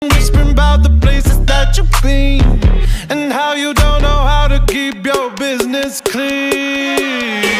whispering about the places that you've been, and how you don't know how to keep your business clean.